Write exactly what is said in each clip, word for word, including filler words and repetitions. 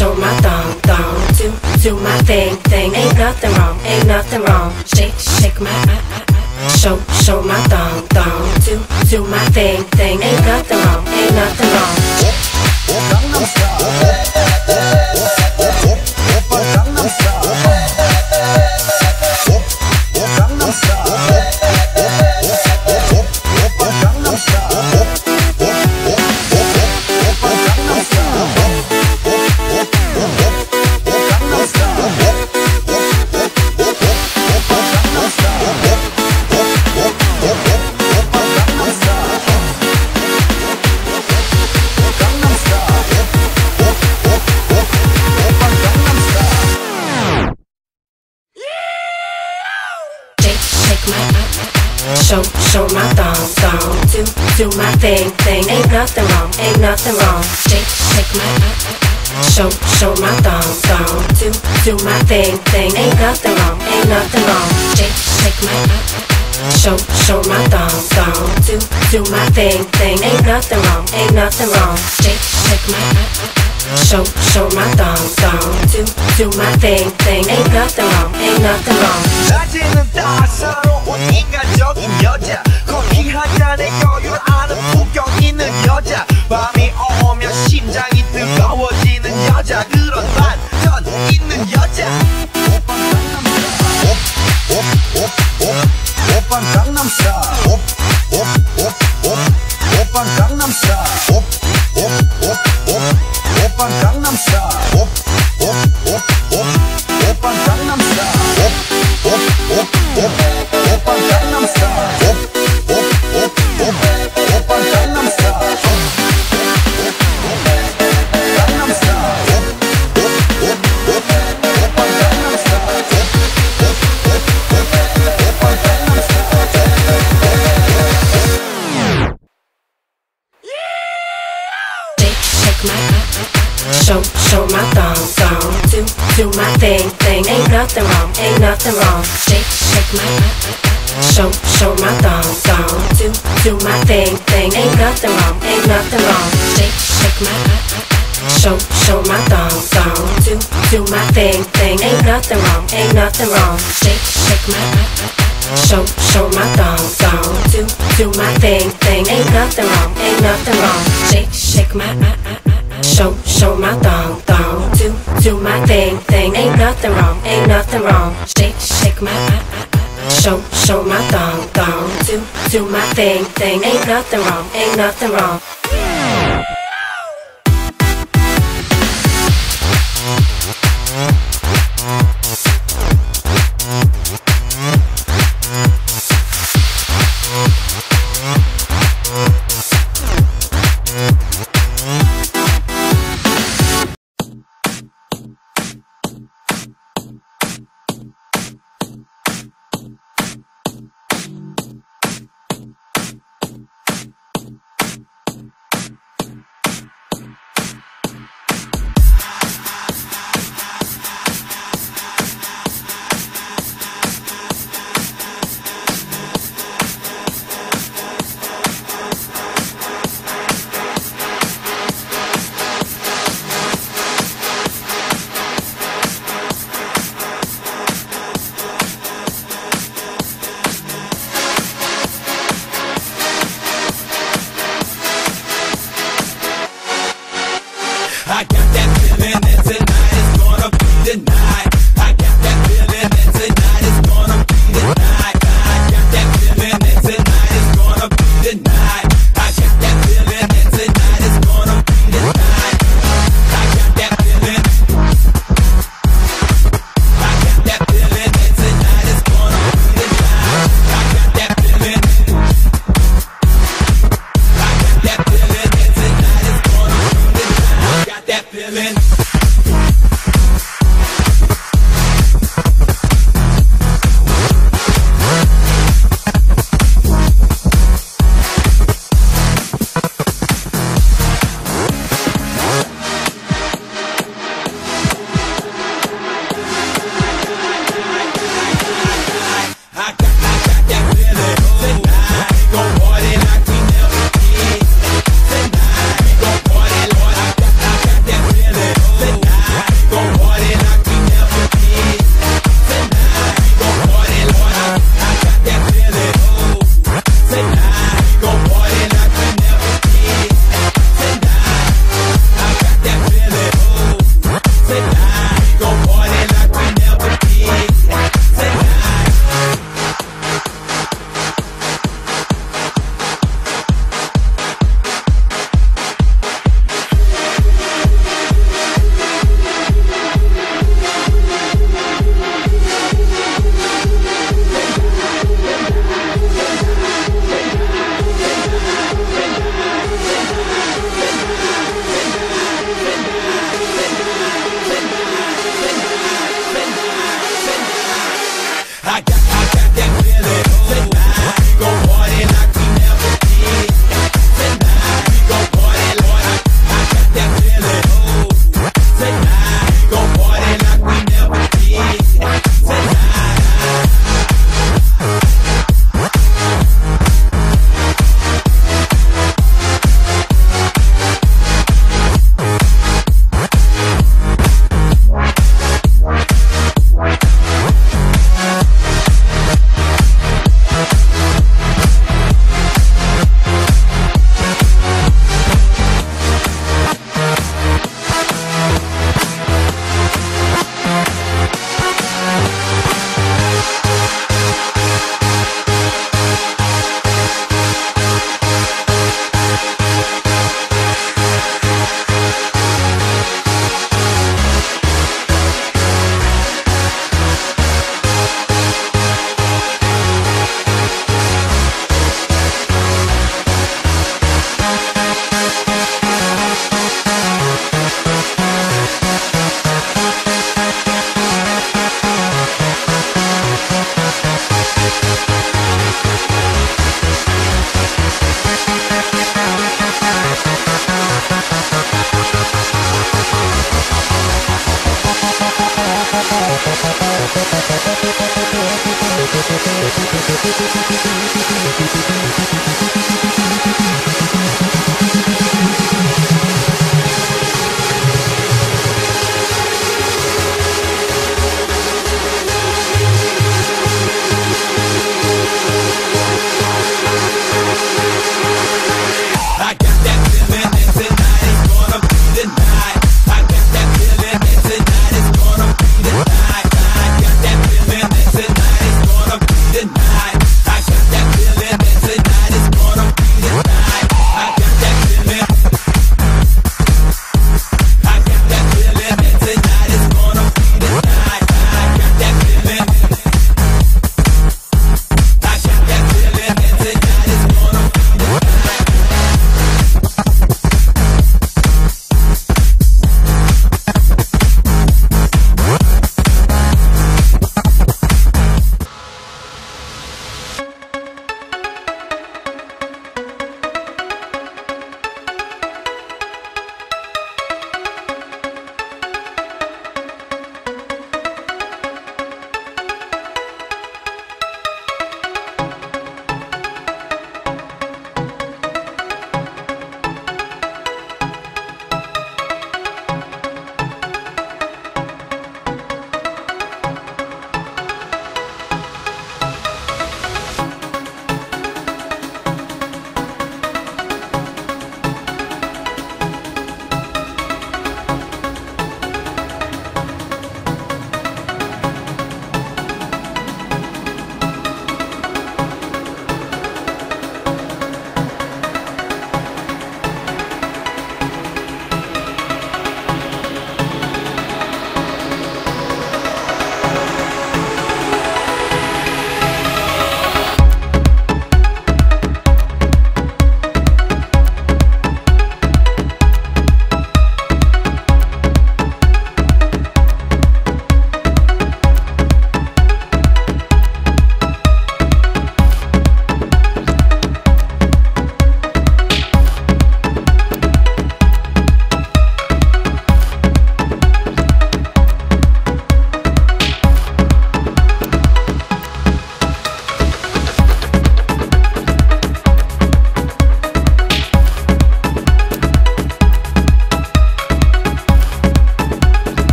show my thong, thong. Do, do my thing, thing. Ain't nothing wrong, ain't nothing wrong. Shake, shake my, show, show my thong, thong. Do, do my thing, thing. Ain't nothing wrong, ain't nothing wrong. Gangnam Style. Oppa Gangnam Style. Gangnam Style. Oppa Gangnam Style. Oppa Gangnam Style. Gangnam Style. Oppa Gangnam Style. Oppa Gangnam Style. Gangnam Style. Oppa Gangnam Style. Shake, shake my, show, show my thong, thong. Do, do my thing, thing. Ain't nothing wrong, ain't nothing wrong. Shake, shake my, show, show my thong, thong. Do, do my thing, thing. Ain't nothing wrong, ain't nothing wrong. Shake, shake my, show, show my thong, thong. Do, do my thing, thing. Ain't nothing wrong, ain't nothing wrong. Shake, shake my, show, show my thong, thong. Do, do my thing, thing. Ain't nothing wrong, ain't nothing wrong. 낮에는 따사로운 인간적인 여자 커피 한 잔에 여유를 아는 품격 있는 여자 밤이 오면 심장이 뜨거워지는 여자 그런 반전 있는 여자 오빤 강남스타일 오빤 강남스타일 오빤 강남스타일 오빤 강남스타일 오빤 강남스타일 오빤 강남스타일 강남스타일 오빤 강남스타일 오빤 Shake, shake my, show, show my thong, thong. Do, do my thing, thing. Ain't nothing wrong, ain't nothing wrong. Shake, shake my, show, show my thong, thong. Do, do my thing, thing. Ain't nothing wrong, ain't nothing wrong. Shake, shake my, show, show my thong, thong. Do, do my thing, thing. Ain't nothing wrong, ain't nothing wrong. Shake, shake my, show, show my thong, thong. Do, do my thing, thing. Ain't nothing wrong, ain't nothing wrong. Shake, shake my, show, show my thong, thong. Do, do my thing, thing. Ain't nothing wrong, ain't nothing wrong. Shake, shake my, show, show my thong, thong. Do, do my thing, thing. Ain't nothing wrong, ain't nothing wrong.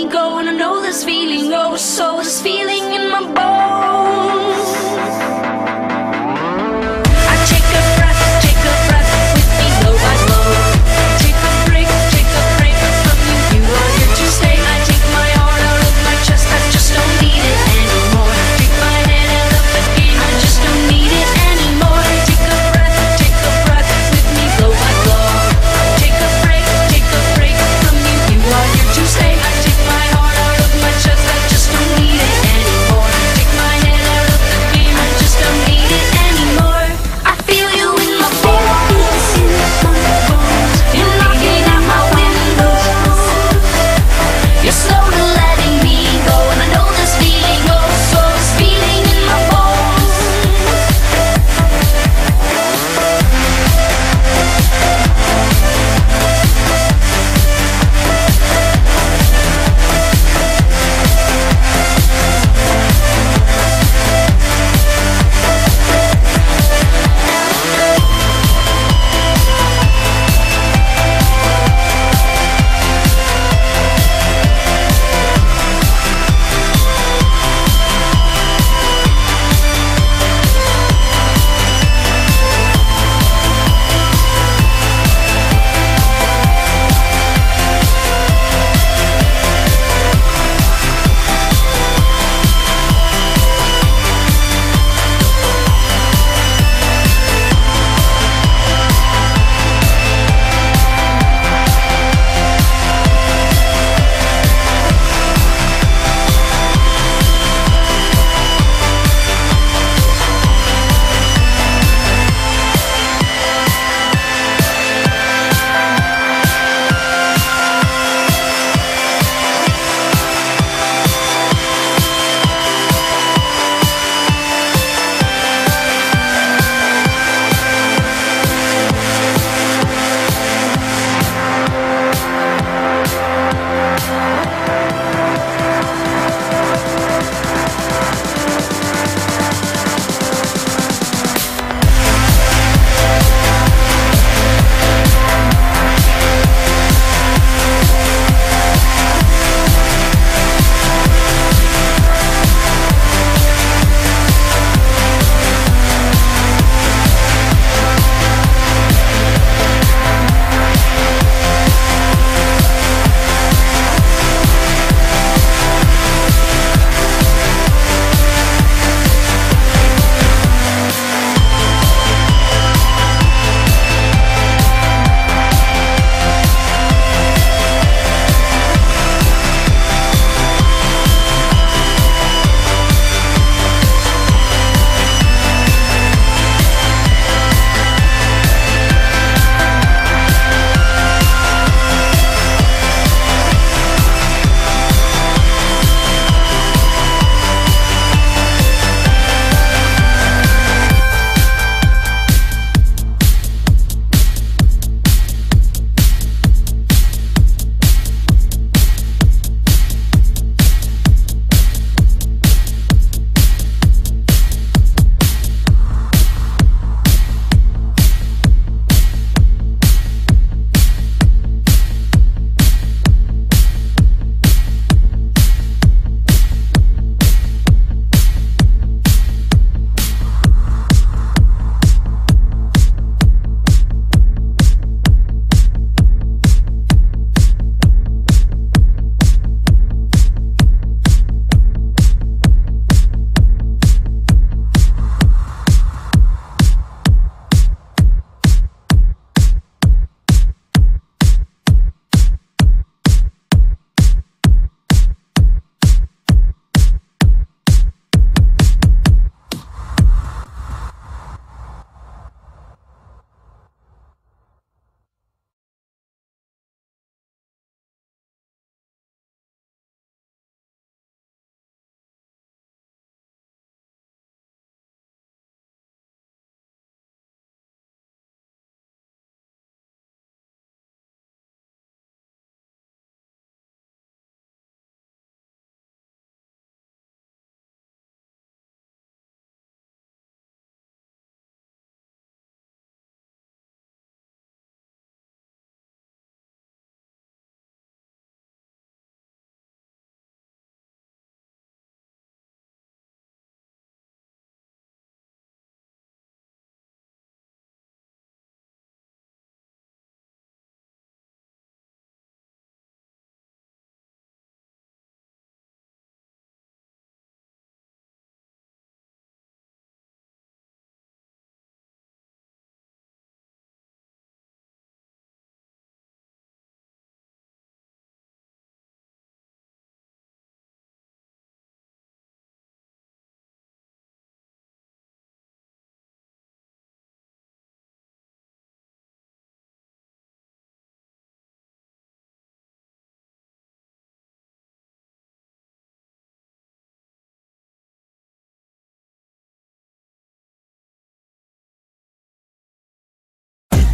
me go, and I know this feeling, oh, so this feeling in my bones. I take a breath, take a breath with me, blow by blow. Take a break, take a break from you, you are here to stay. I take my heart out of my chest, I just don't need it anymore. Take my head out of the game, I just don't need it anymore. Take a breath, take a breath with me, blow by blow. Take a break, take a break from you, you are here to stay. I take my heart out of my chest, I just don't need it anymore. Take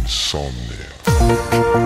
insomnia.